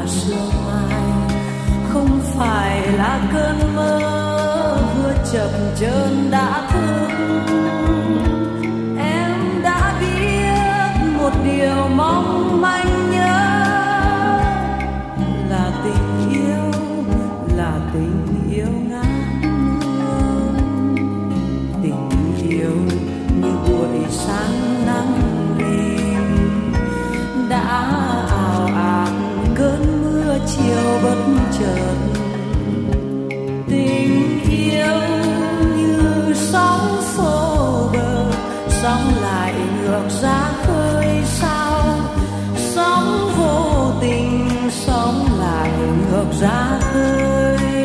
sương mai, không phải là cơn mơ vừa chập chờn đã thức. Em đã biết một điều mong manh nhớ là tình yêu ngát hương, tình yêu như buổi sáng nắng lên đã ào ạt cơn mưa chiều bất chợt. Tình yêu như sóng xô bờ, sóng lại ngược ra khơi sao, sóng vô tình sóng lại ngược ra khơi.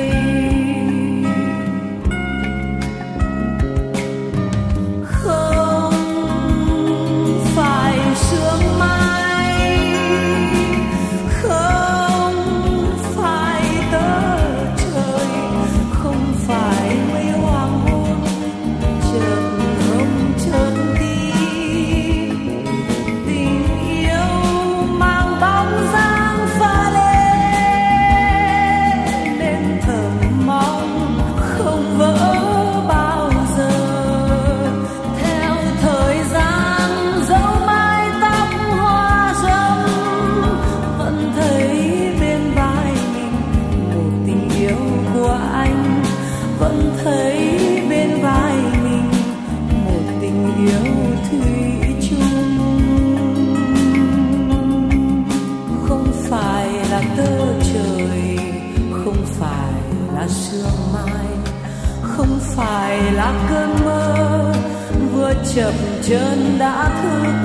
Sương mai không phải là cơn mơ vừa chập chờn đã thức.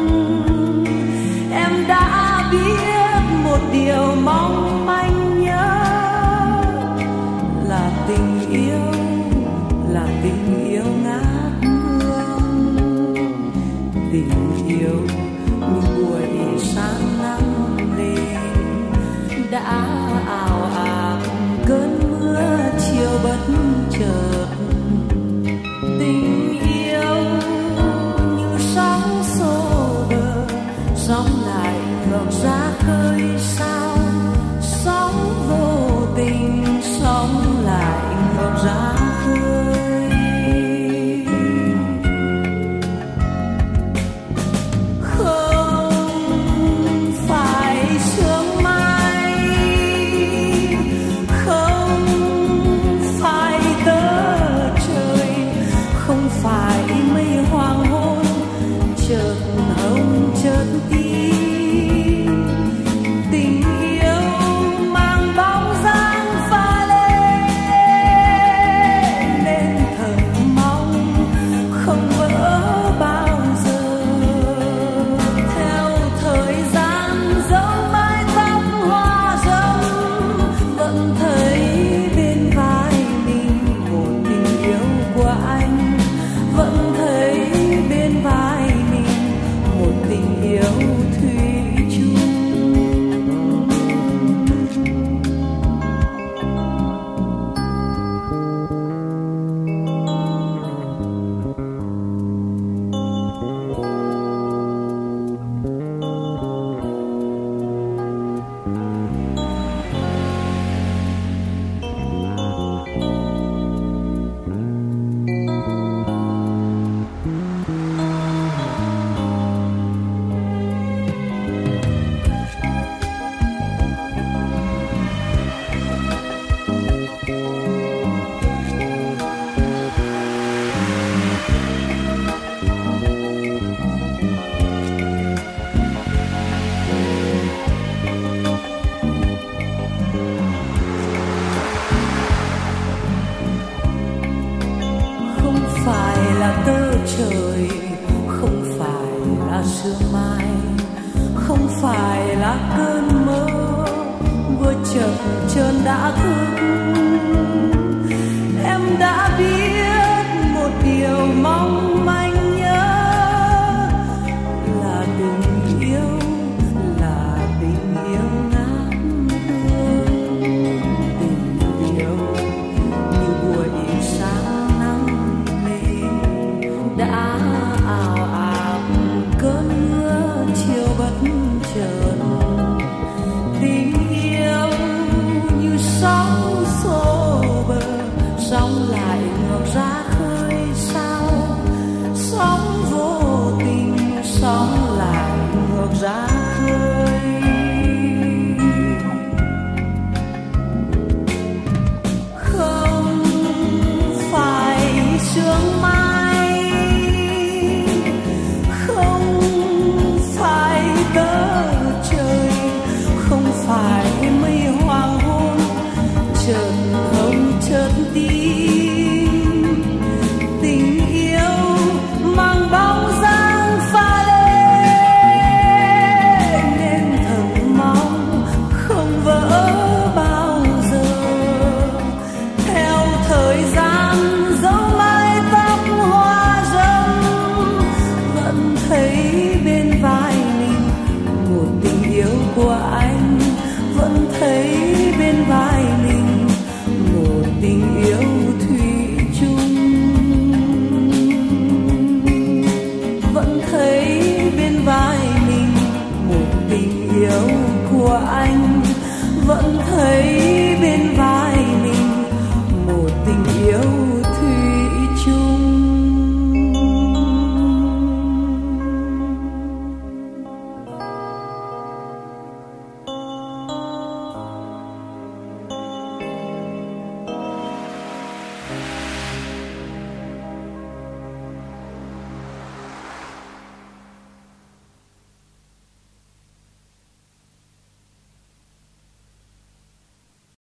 Em đã biết một điều mong manh nhớ là tình yêu ngát hương, tình yêu như buổi sáng nắng lên đã ào ạt cơn chiều bất chợt. Tình yêu như sóng xô bờ, sóng lại ngược ra khơi sao, sóng vô tình sóng lại ngược ra khơi. Trời không phải là sương mai, không phải là cơn mơ vừa chập chờn đã thức. Em đã biết một điều mong manh nhớ là tình yêu ngát hương, tình yêu như buổi sáng nắng lên đã ào ạt cơn mưa chiều bất chợt. Tình ra